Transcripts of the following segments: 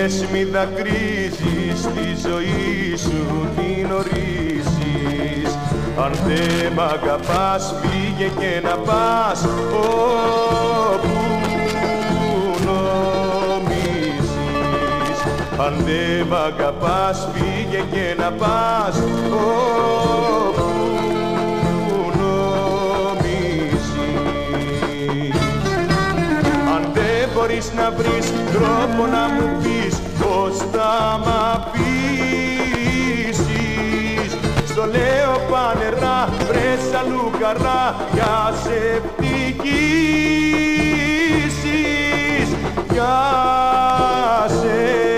κλαις μη δακρύζεις, τη ζωή σου την ορίσεις. Αν δεν μ' αγαπάς φύγε και να πας όπου νομίζεις. Αν δεν μ' αγαπάς φύγε και να πας όπου νομίζεις. Αν δεν μπορείς να βρεις τρόπο να μου πεις πως θα μ' αφήσεις, στο λέω πανερά, βρες αλλού καρά για σε ευτυχήσεις, για σε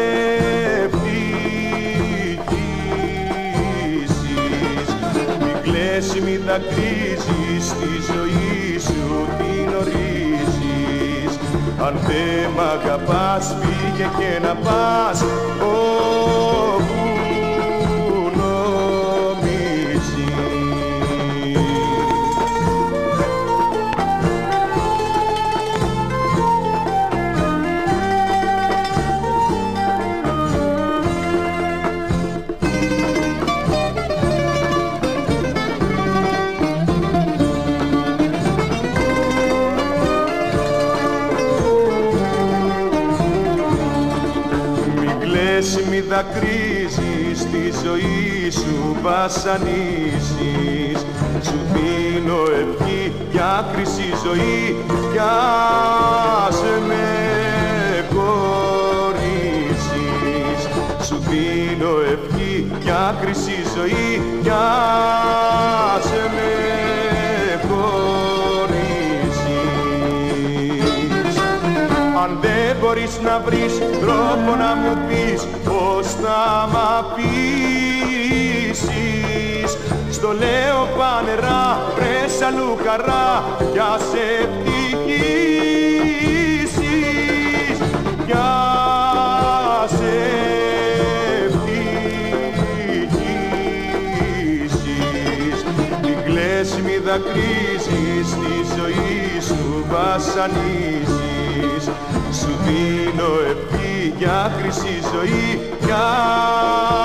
ευτυχήσεις. Μη κλαις, μη δακρύζεις, τη ζωή σου την ορίσεις. Αν δεν μ' αγαπάς φύγε και να πας όπου μη δακρύζεις, τη ζωή σου βασανίζεις. Σου δίνω ευχή για χρυσή ζωή, για σε με χωρίσεις. Σου δίνω ευχή για χρυσή ζωή, για σε με χωρίσεις. Αν δεν μπορείς να βρεις τρόπο να μου πεις πως θα μ' αφήσεις, στο λέω πανερά, βρες αλλού χαρά για σε ευτυχήσεις, για σε ευτυχήσεις. Μη κλαις, μη δακρύζεις, τη ζωή σου βασανίζεις. Σου δίνω ευχή για χρυσή ζωή, για